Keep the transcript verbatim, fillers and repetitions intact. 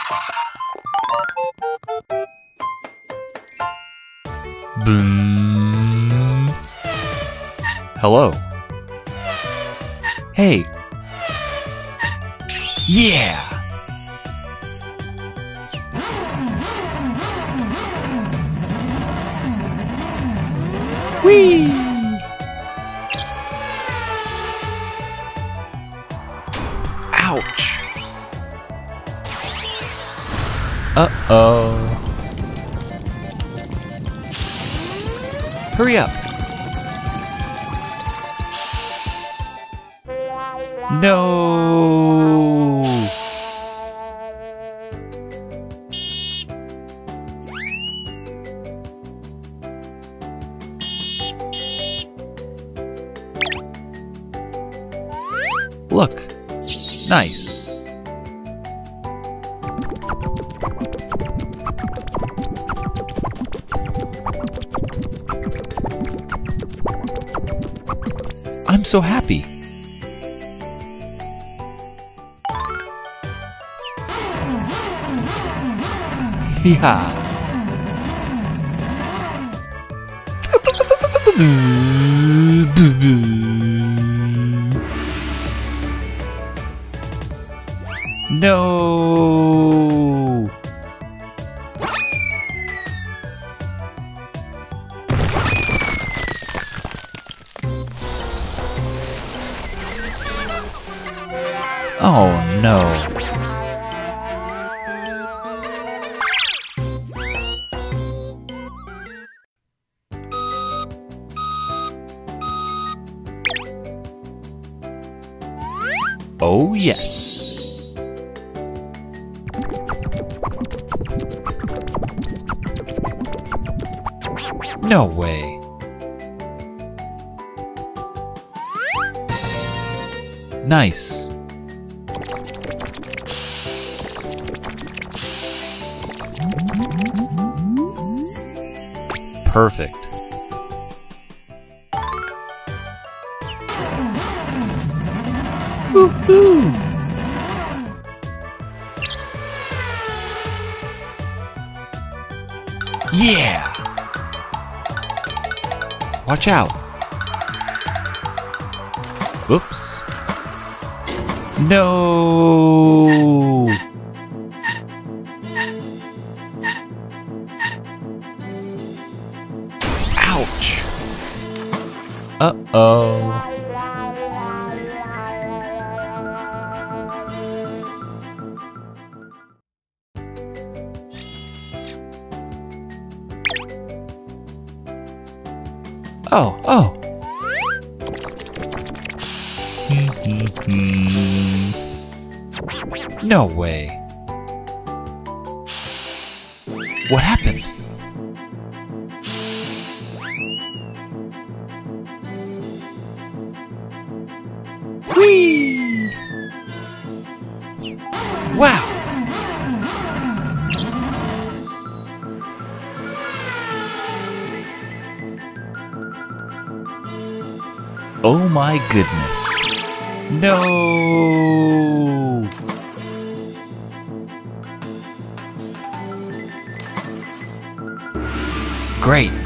Boom. Hello. Hey. Yeah. Whee. Ouch. Uh-oh. Hurry up. No. Look. Nice. I'm so happy. Yeah. No. Oh no. Oh yes. No way. Nice. Perfect. Woohoo! Yeah! Watch out. Oops. No! Ouch! Uh-oh. Oh, oh. No way. What happened? Whee! Wow! Oh my goodness. No! Great.